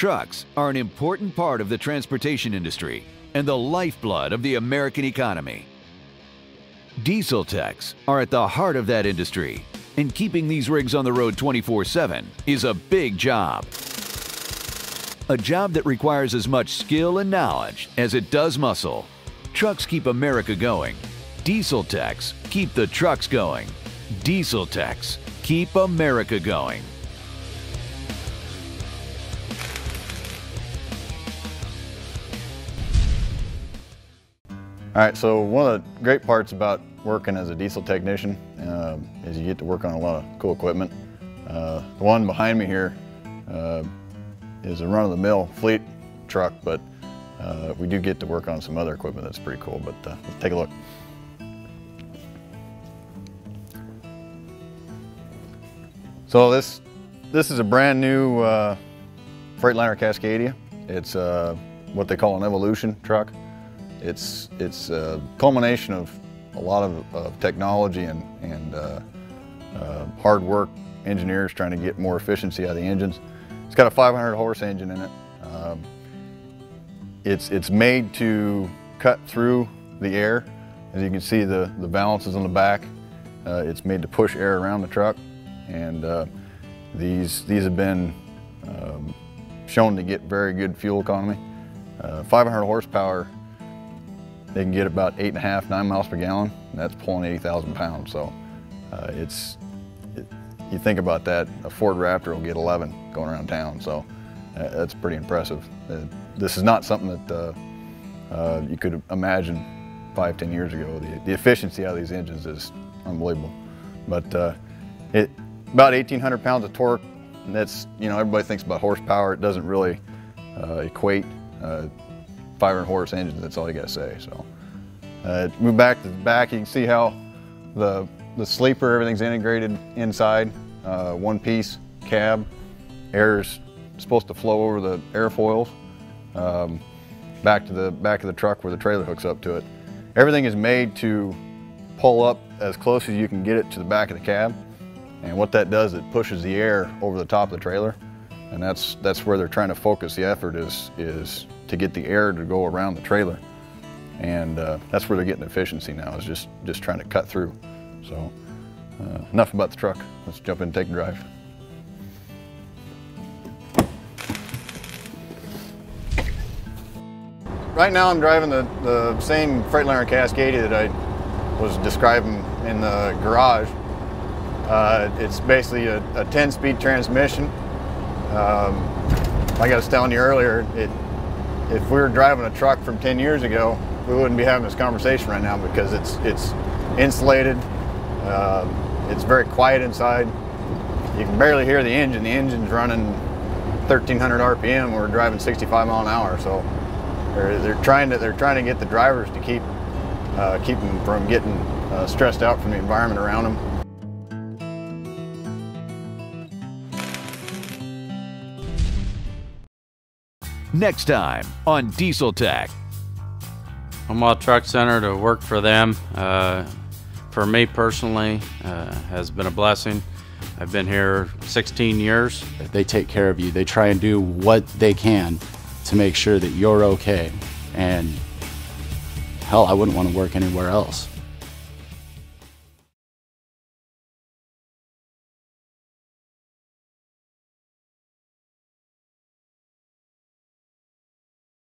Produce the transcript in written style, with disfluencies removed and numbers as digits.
Trucks are an important part of the transportation industry and the lifeblood of the American economy. Diesel techs are at the heart of that industry, and keeping these rigs on the road 24/7 is a big job. A job that requires as much skill and knowledge as it does muscle. Trucks keep America going. Diesel techs keep the trucks going. Diesel techs keep America going. All right, so one of the great parts about working as a diesel technician is you get to work on a lot of cool equipment. The one behind me here is a run-of-the-mill fleet truck, but we do get to work on some other equipment that's pretty cool, but let's take a look. So this is a brand new Freightliner Cascadia. It's what they call an Evolution truck. It's a culmination of a lot of technology and hard work, engineers trying to get more efficiency out of the engines. It's got a 500 horse engine in it. It's made to cut through the air. As you can see, the balances on the back. It's made to push air around the truck, and these have been shown to get very good fuel economy. 500 horsepower. They can get about 8.5, 9 miles per gallon, and that's pulling 80,000 pounds. So you think about that, a Ford Raptor will get 11 going around town, so that's pretty impressive. This is not something that you could imagine 5, 10 years ago. The efficiency out of these engines is unbelievable. But about 1,800 pounds of torque, and that's, you know, everybody thinks about horsepower. It doesn't really equate. 500 horse engines, that's all you gotta say. So move back to the back, you can see how the sleeper, everything's integrated inside, one piece cab. Air is supposed to flow over the airfoils back to the back of the truck where the trailer hooks up to it. Everything is made to pull up as close as you can get it to the back of the cab, and what that does, it pushes the air over the top of the trailer, and that's where they're trying to focus the effort is to get the air to go around the trailer, and that's where they're getting efficiency now, is just trying to cut through. So enough about the truck. Let's jump in and take a drive. Right now I'm driving the same Freightliner Cascadia that I was describing in the garage. It's basically a 10-speed transmission. Like I was telling you earlier, if we were driving a truck from 10 years ago, we wouldn't be having this conversation right now, because it's insulated, it's very quiet inside. You can barely hear the engine. The engine's running 1,300 RPM. We're driving 65 mile an hour, so they're trying to get the drivers to keep them from getting stressed out from the environment around them. Next time on Diesel Tech. Omaha Truck Center, to work for them, for me personally, has been a blessing. I've been here 16 years. They take care of you. They try and do what they can to make sure that you're okay. And hell, I wouldn't want to work anywhere else.